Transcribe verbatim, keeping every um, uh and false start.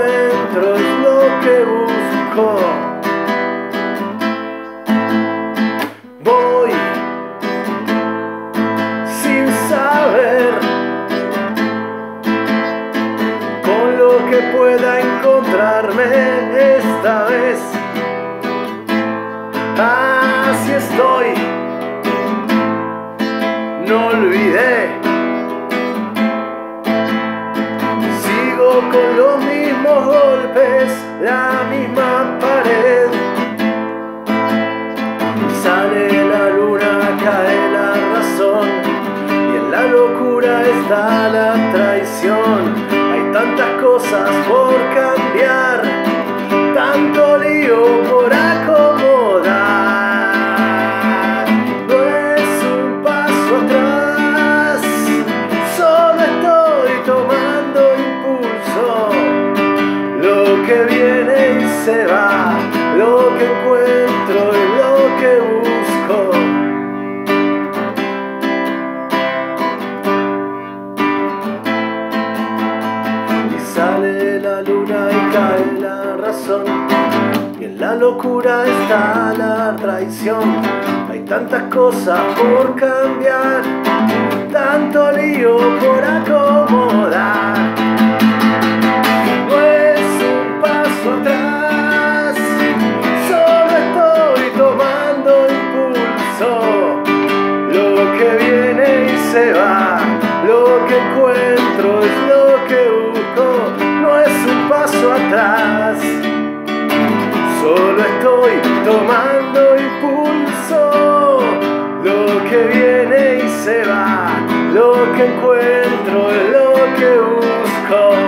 encuentro es lo que busco. Voy sin saber con lo que pueda encontrarme esta vez. Así estoy, no olvidé. Sigo con los mismos golpes, la misma pared. Sale la luna, cae la razón, y en la locura está la traición. Hay tantas cosas por cambiar, tanto lío por acomodar. No es un paso atrás, solo estoy tomando impulso. Lo que viene y se va, lo que encuentro es lo que busco. Sale la luna y cae la razón, y en la locura está la traición. Hay tantas cosas por cambiar, tanto lío por acomodar. No es un paso atrás, solo estoy tomando impulso. Lo que viene y se va, lo que encuentro es lo que busco. No es un paso atrás, solo estoy tomando impulso. Lo que viene y se va, lo que encuentro es lo que busco.